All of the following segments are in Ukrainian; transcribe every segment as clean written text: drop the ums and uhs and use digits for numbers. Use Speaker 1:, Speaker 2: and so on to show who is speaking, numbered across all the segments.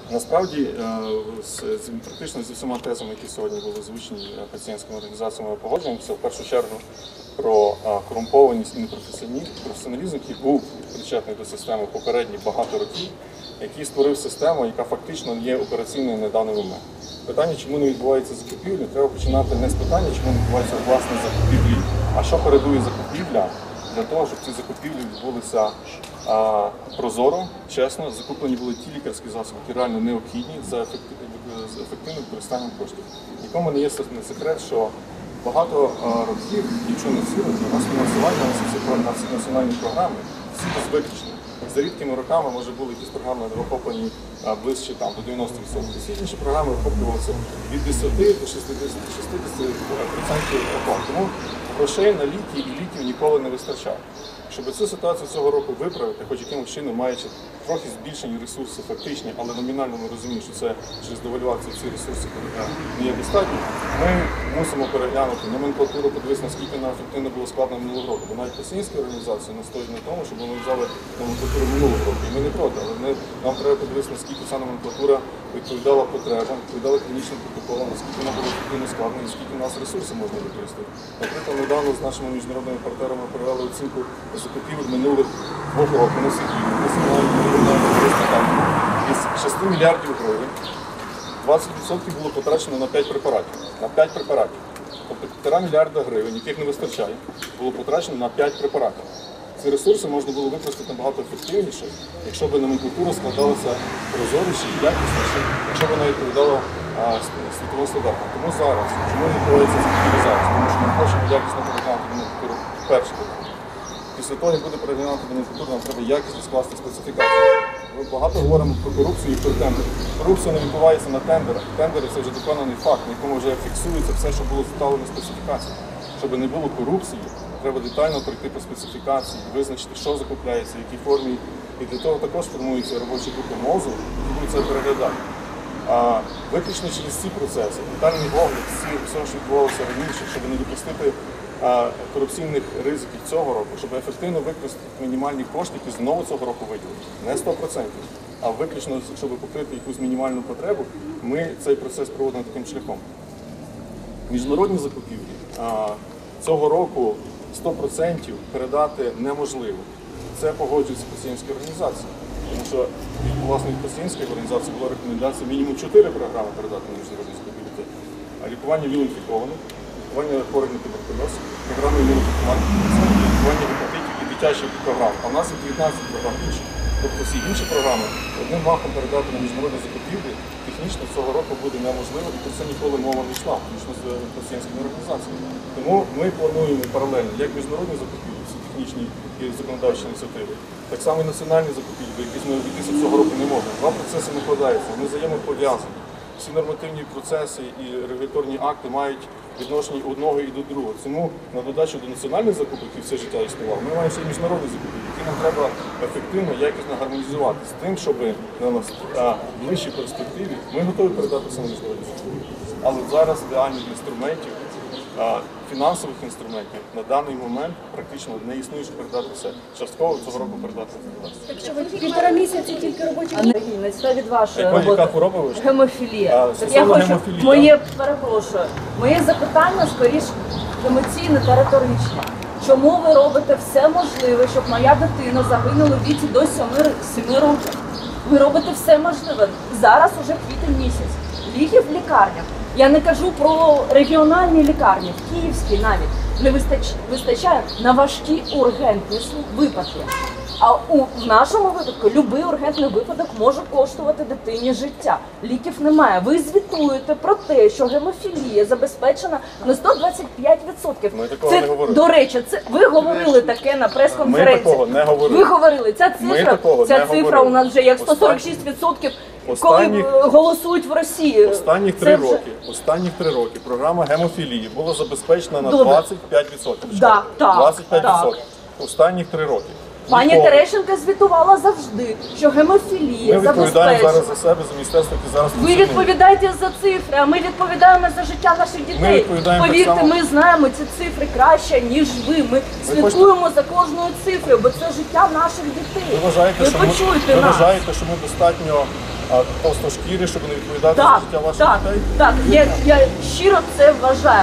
Speaker 1: Насправді, практично зі всіма тезами, які сьогодні були озвучені пацієнтськими організаціями, погоджуємося. В першу чергу про корумпованість і непрофесіоналізм, який був причетний до системи попередні багато років, який створив систему, яка фактично є операційною на даний момент. Питання, чому не відбувається закупівлі, треба починати не з питання, чому не відбувається власне закупівлі, а що передує закупівля для того, щоб ці закупівлі відбулися прозоро, чесно, закуплені були ті лікарські засоби, які реально необхідні за ефективним використанням коштів. Нікому не є секрет, що багато років, якщо не всі роки, у нас фінансування на всі національні програми, всі безвиключні. За рідкими роками, може, були якісь програми охоплені ближче до 90%. Всі інші програми охоплювалися від 10 до 60% оплат. Тому грошей на ліки і ліків ніколи не вистачає. Щоб цю ситуацію цього року виправити, хоч якимось чином маючи трохи збільшені ресурси фактичні, але номінально ми розуміємо, що це через девальвацію ці ресурси не є достатні, ми мусимо переглянути номенклатуру, подивитися, наскільки вона ефективно було складено минулого року. Бо навіть пацієнтські організації настоюють на тому, щоб ми взяли номенклатуру минулого року. І ми не проти, але нам треба подивитися, наскільки ця номенклатура відповідала потребам, відповідала клінічним протоколам, наскільки вона була ефективно складена і скільки в нас ресурсів можна використати. Наприклад, недавно з нашими міжнародними партнерами провели оцінку закупівель минулих 2 років на світі. Із 6 мільярдів гривень 20% було потрачено на 5 препаратів. На 5 препаратів. Тобто 1,5 мільярда гривень, яких не вистачає, було потрачено на 5 препаратів. Ці ресурси можна було використати набагато ефективніше, якщо б номенклатура складалася прозоріше і якісніше, якщо б вона відповідала світовим стандартам. Тому зараз, чому не відбувається закупівля зараз? Тому що ми хочемо якісно переглянути номенклатуру вперше. Після того, як буде переглянути номенклатуру, нам треба якісно скласти специфікацію. Ми багато говоримо про корупцію і про тендери. Корупція не відбувається на тендерах. Тендери – це вже доконаний факт, на якому вже фіксується все, що було заставлено в специфікації. Щоб не було корупції, треба детально пройти по специфікації, визначити, що закупляється, в якій формі. І для того також формуються робочі групи МОЗу, які будуть це переглядати. Виключно через ці процеси, детальний огляд всього, що відбувалося раніше, щоб не допустити корупційних ризиків цього року, щоб ефективно використати мінімальні кошти, які знову цього року виділили. Не 100%, а виключно, щоб покрити якусь мінімальну потребу, ми цей процес проводимо таким шляхом. Міжнародні закупівлі цього року 100% передати неможливо. Це погоджуються пацієнтські організації. Тому що власне від пацієнтської організації була рекомендація мінімум 4 програми передати на міжнародні закупівлі. Лікування віл-інфікованих, лікування хворих на туберкульоз, програми імунопрофілактики, лікування гепатитів і дитячі програми. А в нас є 19 програм інших. Тобто всі інші програми одним махом передати на міжнародні закупівлі технічно цього року буде неможливо, і про це ніколи мова не йшла, включно з пацієнтськими організаціями. Тому ми плануємо паралельно як міжнародні закупівлі, всі технічні і законодавчі ініціативи, так само і національні закупівлі, які ми обійтися цього року не можемо. Два процеси накладаються, вони взаємопов'язані. Всі нормативні процеси і регуляторні акти мають відношення одного і до другого. Тому на додачу до національних закупок, які все життя існували, ми маємо ще й міжнародні закупки, які нам треба ефективно, якісно гармонізувати з тим, щоб на ближчій перспективі ми готові передати все на міжнародні закупки. Але зараз реальних інструментів, фінансових інструментів на даний момент практично не існує, щоб передати все. Частково цього року передати все.
Speaker 2: Якщо ви 1,5 місяці тільки робочі
Speaker 3: Анна, це від вашої роботи.
Speaker 1: Яка хвороба ви?
Speaker 3: Гемофілія.
Speaker 1: Я хочу,
Speaker 3: моє запитання скоріш емоційне та риторичне. Чому ви робите все можливе, щоб моя дитина загинула в віці до 7 років? Ви робите все можливе. Зараз уже квітень місяць. Ліків в лікарнях. Я не кажу про регіональні лікарні, в Київській навіть не вистачає на важкі ургентні випадки. А в нашому випадку будь-який ургентний випадок може коштувати дитині життя. Ліків немає. Ви звітуєте про те, що гемофілія забезпечена на 125%.
Speaker 1: Ми такого не говорили.
Speaker 3: До речі, ви говорили таке на прес-конференції.
Speaker 1: Ми такого не говорили.
Speaker 3: Ви говорили, ця цифра у нас вже як 146%. Коли голосують в Росії.
Speaker 1: Останніх 3 роки програма гемофілії була забезпечена на 25%.
Speaker 3: Да,
Speaker 1: 25%. Останніх 3 роки.
Speaker 3: Пані Терещенко звітувала завжди, що гемофілія забезпечена.
Speaker 1: Ми відповідаємо зараз за себе, за міністерство, яке зараз
Speaker 3: Ви відповідаєте за цифри, а ми відповідаємо за життя наших дітей. Повірте, ми знаємо ці цифри краще, ніж ви. Ми слідкуємо за кожною цифрою, бо це життя наших дітей.
Speaker 1: Ви вважаєте, що ми достатньо товстошкірі, щоб не відповідати за
Speaker 3: Так,
Speaker 1: життя ваших
Speaker 3: так,
Speaker 1: дітей?
Speaker 3: так. Я щиро це вважаю.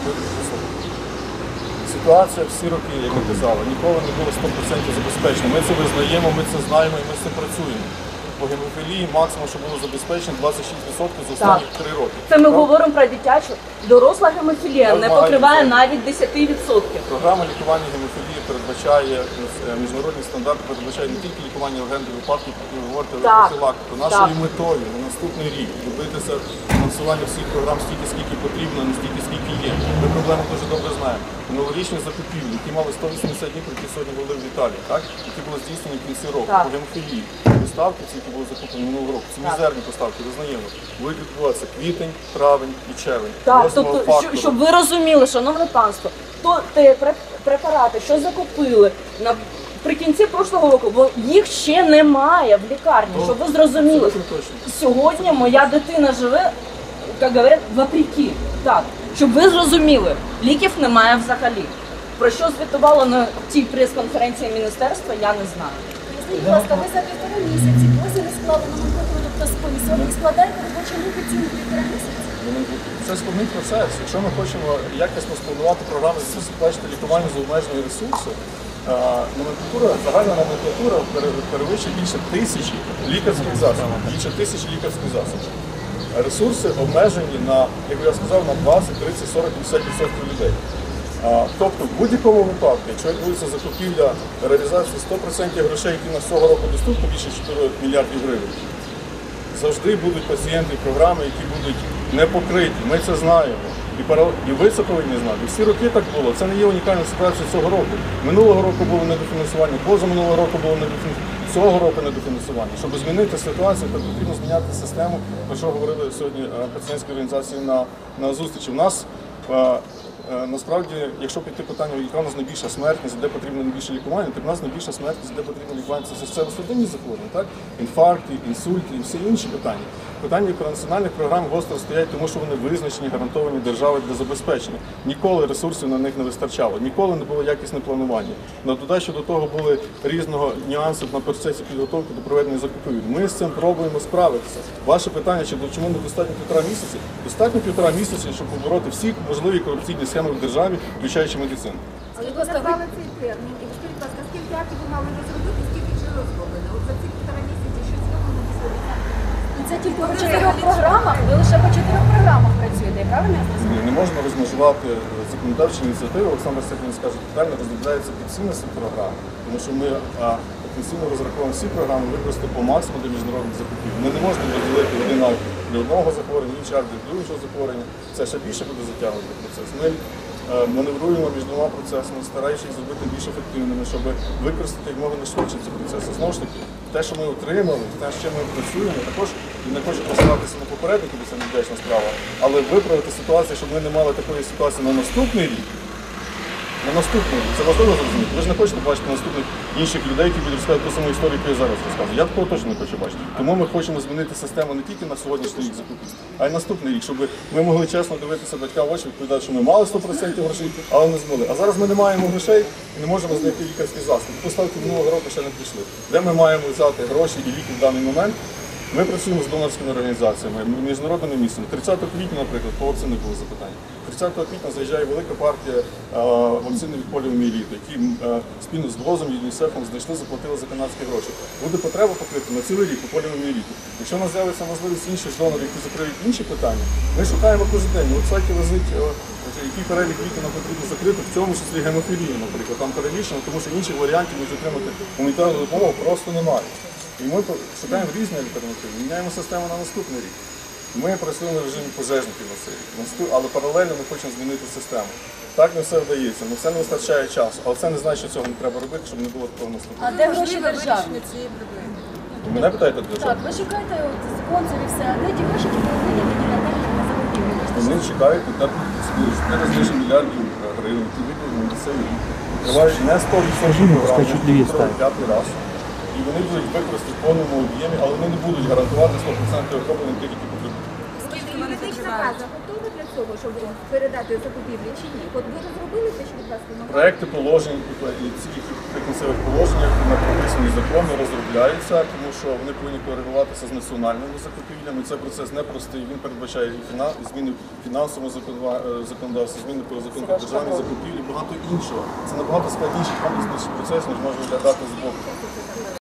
Speaker 1: Ситуація всі роки, як ви казали, ніколи не було 100% забезпечена. Ми це визнаємо, ми це знаємо і ми з цим працюємо. По гемофілії максимум, що було забезпечено 26% за останні 3 роки.
Speaker 3: Це ми говоримо про дитячу. Доросла гемофілія не покриває навіть 10%.
Speaker 1: Програма лікування гемофілії передбачає, міжнародні стандарти передбачають не тільки лікування легенди випадків, як ви говорите, але
Speaker 3: Так.
Speaker 1: профілактику. Нашою метою на наступний рік добитися фінансування всіх програм стільки, скільки потрібно, не стільки, скільки є. Ми проблему дуже добре знаємо. Минулорічні закупівлі, які мали 180 днів, які сьогодні були в Італії, так? Які були здійснені в кінці року
Speaker 3: Так.
Speaker 1: по гемофілії. Поставки, ці, які були закуплені минулого року, це мізерні поставки, визнаємо. Будуть відбуватися квітень, травень і червень.
Speaker 3: Так,
Speaker 1: Восьмого
Speaker 3: тобто,
Speaker 1: фактору.
Speaker 3: щоб ви розуміли, шановне панство, то те препарати, що закупили наприкінці прошлого року, бо їх ще немає в лікарні, щоб ви зрозуміли.
Speaker 1: Це точно.
Speaker 3: Сьогодні моя дитина живе, як говорять, вопреки. Так, щоб ви зрозуміли, ліків немає взагалі. Про що звітувало на тій прес-конференції міністерства, я не знаю.
Speaker 2: Скажіть, будь ласка, ви за 1,5 місяці дозвіл склали номенклатуру, тобто з комісії, ви складаєте робочу групу цілих 1,5 місяці?
Speaker 1: Це складний процес. Якщо ми хочемо якісно спланувати програми забезпечити лікування за обмежені ресурси, номенклатура, загальна номенклатура перевищує більше 1000 лікарських засобів. Більше 1000 лікарських засобів. Ресурси обмежені на, як я сказав, на 20, 30, 40, 50% людей. Тобто в будь-якому випадку, якщо відбудеться закупівля реалізації 100% грошей, які на цього року доступні, більше 4 мільярдів гривень, завжди будуть пацієнти програми, які будуть не покриті. Ми це знаємо. І ви це повинні знати. Всі роки так було. Це не є унікальна ситуація цього року. Минулого року було недофінансування, позаминулого року було недофінансування, цього року недофінансування. Щоб змінити ситуацію, то потрібно зміняти систему, про що говорили сьогодні пацієнтські організації на зустрічі. У нас насправді, якщо піти питання, яка у нас найбільша смертність, де потрібно найбільше лікування, то в нас найбільша смертність, де потрібно лікування, це серцево-судинні захворювання, так? Інфаркти, інсульти і всі інші питання. Питання про національних програм гостро стоять, тому що вони визначені, гарантовані державою для забезпечення. Ніколи ресурсів на них не вистачало, ніколи не було якісне планування. Додаю, що до того були різного нюанси на процесі підготовки до проведення закупівель. Ми з цим пробуємо справитися. Ваше питання, чому недостатньо 1,5 місяці? Достатньо 1,5 місяці, щоб побороти всі можливі корупційні схеми в державі, включаючи медицину.
Speaker 4: Але ви назвали цей термін, і скажіть, будь ласка, скільки актів ви мали розробити, скільки вже розроблено? От за ці 1,5 місяці що зроблено після?
Speaker 2: І це тільки по 4 програмах, ви лише по 4 програмах працюєте, правильно я зрозуміла?
Speaker 1: Не можна розмежувати законодавчі ініціативи. Олександр Степанович скаже, детально розробляється підсильність програми, тому що ми потенційно розраховуємо всі програми використати по максимуму для міжнародних закупівель. Ми не можемо розділити один акт для одного захворювання, інший акт для іншого захворювання. Це ще більше буде затягувати процес. Ми маневруємо між двома процесами, стараючись зробити більш ефективними, щоб використати як можна швидше ці процеси. Знову ж таки, те, що ми отримали, те, з чим ми працюємо, також і не хочу посилатися на попередники, бо це невдячна справа, але виправити ситуацію, щоб ми не мали такої ситуації на наступний рік. На наступний рік. Це важливо зрозуміти. Ви ж не хочете бачити наступних інших людей, які будуть розказувати ту саму історію, яку я зараз розказую. Я такого точно не хочу бачити. Тому ми хочемо змінити систему не тільки на сьогоднішній рік закупівель, а й наступний рік, щоб ми могли чесно дивитися батькам в очі, відповідати, що ми мали 100% грошей, але не змогли. А зараз ми не маємо грошей і не можемо знайти лікарські засоби. Поставки минулого року ще не прийшли. Де ми маємо взяти гроші і ліки в даний момент? Ми працюємо з донорськими організаціями, міжнародними місцями. 30 квітня, наприклад, по вакцини були запитання. 30 квітня заїжджає велика партія вакцини від поліомієліту, які спільно з ВОЗом і ЮНІСЕФом знайшли, заплатили за канадські гроші. Буде потреба покрити на цілий рік по поліомієліту. Якщо у нас з'явиться можливість інших донорів, які закриють інші питання, ми шукаємо кожен день. На сайті лежить, який перелік ліків нам потрібно закрити, в цьому числі гемофілію, наприклад. Там перелічено, тому що інших варіантів ніж отримати гуманітарну допомогу просто немає. І ми шукаємо різні альтернативи, міняємо систему на наступний рік. Ми працюємо в режимі пожежників на цей рік, але паралельно ми хочемо змінити систему. Так не все вдається, на це не вистачає часу, але це не значить, що цього не треба робити, щоб не було такого наступного.
Speaker 2: А де гроші державні?
Speaker 4: цієї проблеми?
Speaker 1: Ви мене питаєте для чого?
Speaker 2: Так, ви шукаєте от, спонсорів, все, а де ті гроші, які були виділені на техніку закупівлі?
Speaker 1: Вони чекають на 4 мільярдів гривень, які виділені на цей рік. Тривають не 100% програми, п'ятий раз. І вони будуть використані в повному об'ємі, але вони не будуть гарантувати 100% охоплення тих, які потрібні.
Speaker 4: Скільки юридичних Проектна база готова для цього, щоб передати закупівлі чи ні? От ви розробили те, що від вас вимагають?
Speaker 1: Проекти положень і ці прикінцевих положеннях на прописані закони розробляються, тому що вони повинні коригуватися з національними закупівлями. Цей процес непростий. Він передбачає і зміни в фінансовому законодавстві, зміни по закону про державні закупівлі, багато іншого. Це набагато складніший комплексний процес, ніж може виглядати з боку.